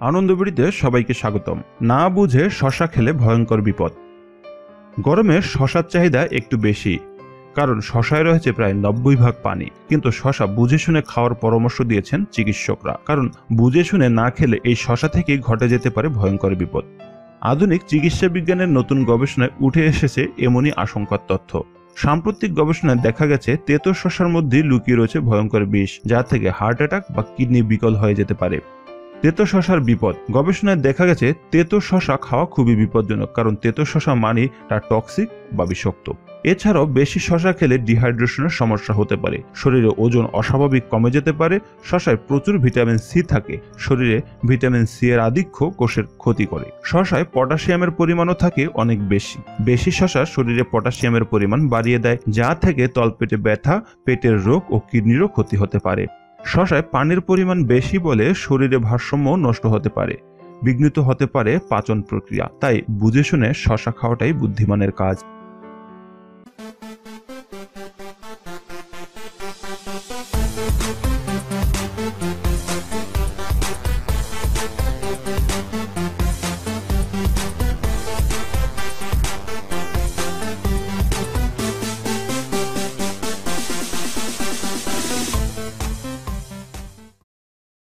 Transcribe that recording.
আনন্দবিড়িতে সবাইকে স্বাগতম। না বুঝে শশা খেলে ভয়ঙ্কর বিপদ। গরমে শশার চাহিদা একটু বেশি, কারণ শশায় রয়েছে প্রায় 90% পানি। কিন্তু শশা বুঝে শুনে খাওয়ার পরামর্শ দিয়েছেন চিকিৎসকরা, কারণ বুঝে শুনে না খেলে এই শশা থেকেই ঘটে যেতে পারে ভয়ঙ্কর বিপদ। আধুনিক চিকিৎসা বিজ্ঞানের নতুন গবেষণায় উঠে এসেছে এমনই আশঙ্কার তথ্য। সাম্প্রতিক গবেষণায় দেখা গেছে তেতো শশার মধ্যে লুকিয়ে রয়েছে ভয়ঙ্কর বিষ, যা থেকে হার্ট অ্যাটাক বা কিডনি বিকল হয়ে যেতে পারে। তেতো শশার বিপদ। গবেষণায় দেখা গেছে তেতো শশা খাওয়া খুবই বিপজ্জনক, কারণ তেতো শশা মানে তা টক্সিক বা বিষাক্ত। এছাড়াও বেশি শশা খেলে ডিহাইড্রেশনের সমস্যা হতে পারে, শরীরে ওজন অস্বাভাবিক কমে যেতে পারে। শশায় প্রচুর ভিটামিন সি থাকে, শরীরে ভিটামিন সি এর আধিক্য কোষের ক্ষতি করে। শশায় পটাশিয়ামের পরিমাণও থাকে অনেক বেশি। বেশি শশা শরীরে পটাশিয়ামের পরিমাণ বাড়িয়ে দেয়, যা থেকে তলপেটে ব্যথা, পেটের রোগ ও কিডনিরও ক্ষতি হতে পারে। শশায় পানির পরিমাণ বেশি বলে শরীরে ভারসাম্য নষ্ট হতে পারে, বিঘ্নিত হতে পারে পাচন প্রক্রিয়া। তাই বুঝে শুনে শশা খাওয়াটাই বুদ্ধিমানের কাজ।